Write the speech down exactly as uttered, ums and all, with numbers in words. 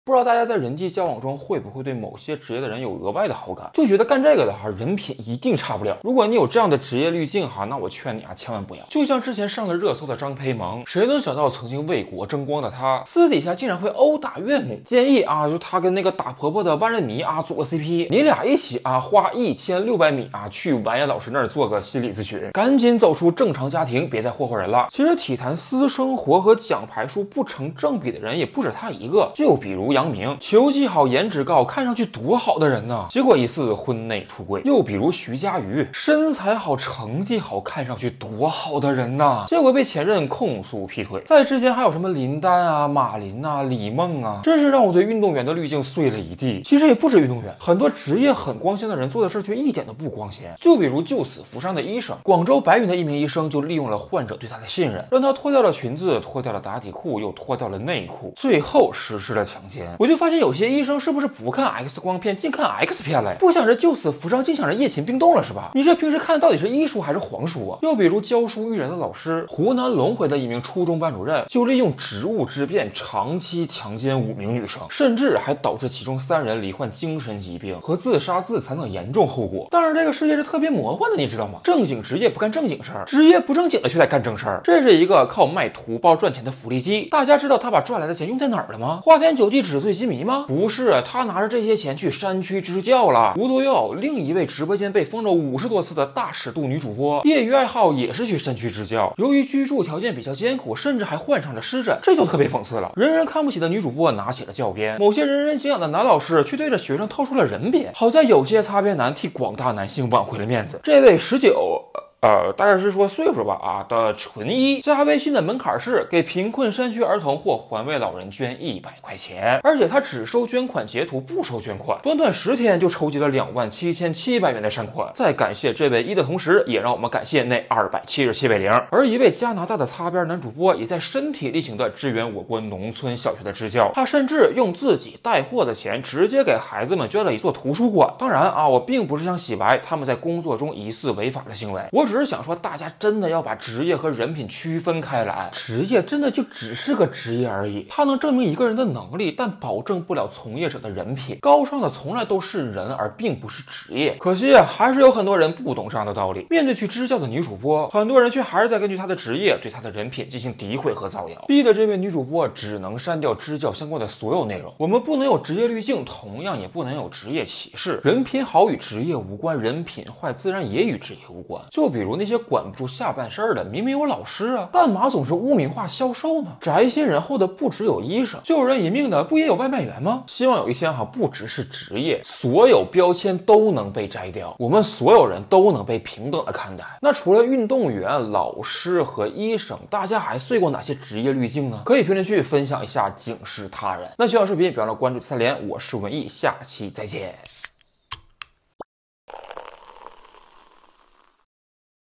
不知道大家在人际交往中会不会对某些职业的人有额外的好感，就觉得干这个的哈，人品一定差不了。如果你有这样的职业滤镜哈，那我劝你啊，千万不要。就像之前上了热搜的张培萌，谁能想到曾经为国争光的他，私底下竟然会殴打岳母？建议啊，就他跟那个打婆婆的万人迷啊组个 C P， 你俩一起啊花一千六百米啊去完颜老师那儿做个心理咨询，赶紧走出正常家庭，别再霍霍人了。其实体坛私生活和奖牌数不成正比的人也不止他一个，就比如杨明，球技好颜值高，看上去多好的人呢，结果疑似婚内出轨。又比如徐嘉余，身材好成绩好，看上去多好的人呢，结果被前任控诉劈腿。在之前还有什么林丹啊、马琳啊、李梦啊，真是让我对运动员的滤镜碎了一地。其实也不止运动员，很多职业很光鲜的人做的事却一点都不光鲜。就比如救死扶伤的医生，广州白云的一名医生就利用了患者对他的信任，让他脱掉了裙子，脱掉了打底裤，又脱掉了内裤，最后实施了强奸。我就发现有些医生是不是不看 X 光片，净看 X 片了呀？不想着救死扶伤，净想着夜勤并动了是吧？你这平时看的到底是医书还是黄书啊？又比如教书育人的老师，湖南龙回的一名初中班主任就利用职务之便长期强奸五名女生，甚至还导致其中三人罹患精神疾病和自杀自残等严重后果。当然这个世界是特别魔幻的，你知道吗？正经职业不干正经事儿，职业不正经的却在干正事儿。这是一个靠卖图包赚钱的福利机，大家知道他把赚来的钱用在哪儿了吗？花天酒地纸醉金迷吗？不是，他拿着这些钱去山区支教了。无独有偶，另一位直播间被封了五十多次的大尺度女主播，业余爱好也是去山区支教，由于居住条件比较艰苦，甚至还患上了湿疹，这就特别讽刺了。人人看不起的女主播拿起了教鞭，某些人人敬仰的男老师却对着学生掏出了人鞭。好在有些擦边男替广大男性挽回了面子。这位十九呃，大概是说岁数吧啊的纯一加微信的门槛是给贫困山区儿童或环卫老人捐一百块钱，而且他只收捐款截图，不收捐款，短短十天就筹集了两万七千七百元的善款。在感谢这位一的同时，也让我们感谢那二百七十七位零。而一位加拿大的擦边男主播也在身体力行的支援我国农村小学的支教，他甚至用自己带货的钱直接给孩子们捐了一座图书馆。当然啊，我并不是想洗白他们在工作中疑似违法的行为，我只是想说，大家真的要把职业和人品区分开来。职业真的就只是个职业而已，它能证明一个人的能力，但保证不了从业者的人品。高尚的从来都是人，而并不是职业。可惜啊，还是有很多人不懂这样的道理。面对去支教的女主播，很多人却还是在根据她的职业对她的人品进行诋毁和造谣，逼得这位女主播只能删掉支教相关的所有内容。我们不能有职业滤镜，同样也不能有职业歧视。人品好与职业无关，人品坏自然也与职业无关。就比如那些管不住下半身的，明明有老师啊，干嘛总是污名化销售呢？宅心仁厚的不只有医生，救人一命的不也有外卖员吗？希望有一天哈，不只是职业，所有标签都能被摘掉，我们所有人都能被平等的看待。那除了运动员、老师和医生，大家还碎过哪些职业滤镜呢？可以评论区分享一下，警示他人。那需要视频别忘了关注三连，我是文艺，下期再见。